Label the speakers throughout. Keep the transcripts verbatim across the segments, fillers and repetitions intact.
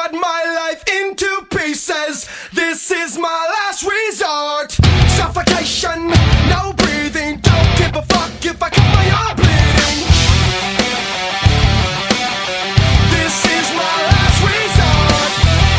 Speaker 1: cut my life into pieces. This is my last resort. Suffocation, no breathing. Don't give a fuck if I cut my arm bleeding. This is my last resort.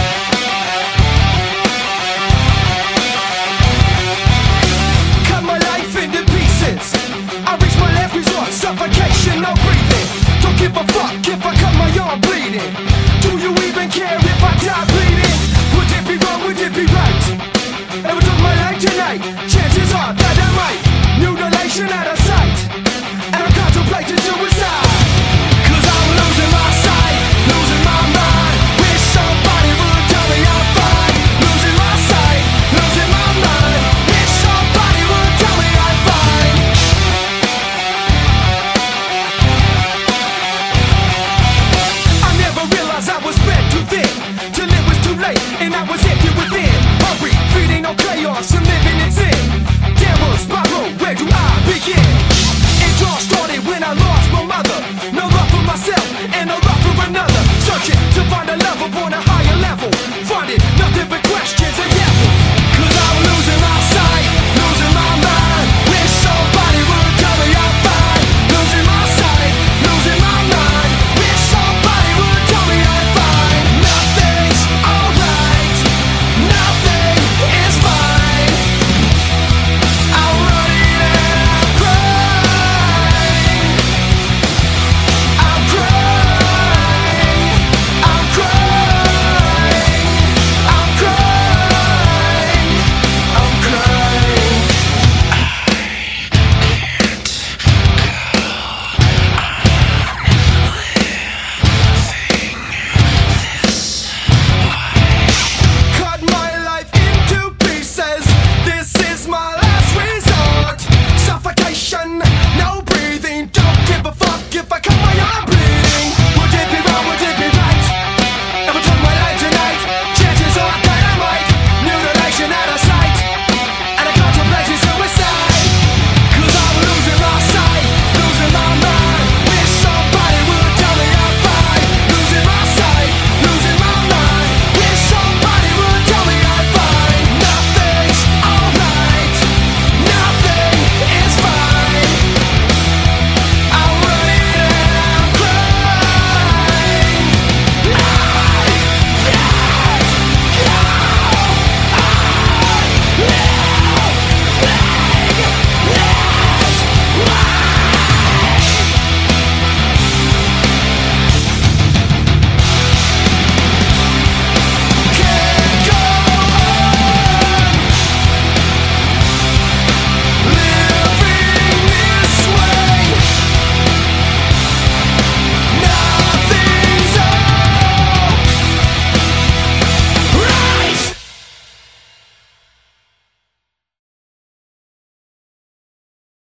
Speaker 1: Cut my life into pieces. I reach my last resort. Suffocation, no breathing. Don't give a fuck if I cut my arm bleeding. Do you even care if I die bleeding? Would it be wrong, would it be right? If I took my life tonight, chances are that I might. Mutilation out of sight, and I'm contemplating suicide. Cause I'm losing my sight, losing my mind. Wish somebody would tell me I'm fine. Losing my sight, losing my mind. Wish somebody would tell me I'm fine. I never realized I was spread too thin, till it was too late and I was empty within. Hungry, feeding on chaos and living in sin. Downward spiral, where do I begin? It all started when I lost my mother. No love for myself and no love for another. Searching to find a love upon a